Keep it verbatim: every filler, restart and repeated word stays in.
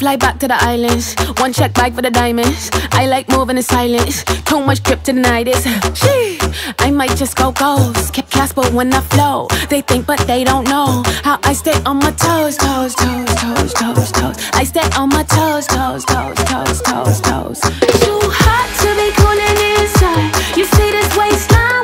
fly back to the islands. One check bag for the diamonds. I like moving in silence. Too much drip to deny this. Gee, I might just go ghost. Kept Casper when I flow. They think but they don't know how I stay on my toes, toes, toes, toes, toes, toes. I stay on my toes, toes, toes, toes, toes, toes. Too hot to be cooling inside. You see this waistline?